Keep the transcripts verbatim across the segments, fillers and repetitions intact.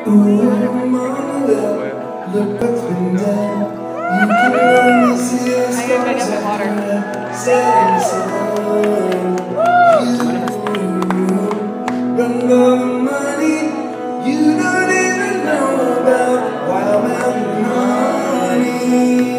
Ooh, mama, look what's been done. You can only see the stars after setting sun. You run all the money you don't even know about. Wild mountain honey.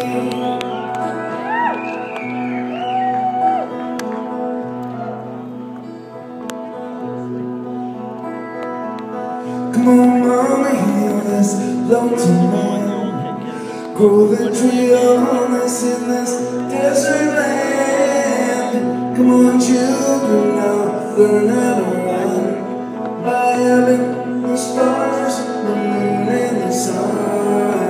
Come on, mama, heal this lonesome man. Grow the tree on us in this desert land. Come on, children, now learn how to run by having the stars, the moon, and the sun.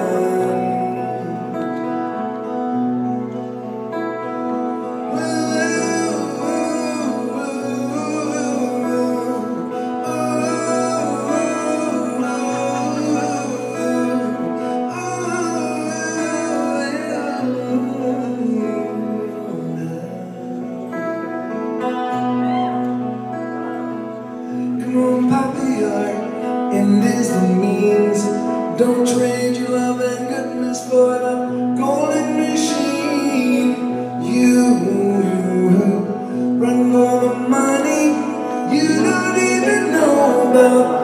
Come on, Poppy, art, and is the means. Don't trade your love and goodness for the golden machine. You run all the money you don't even know about.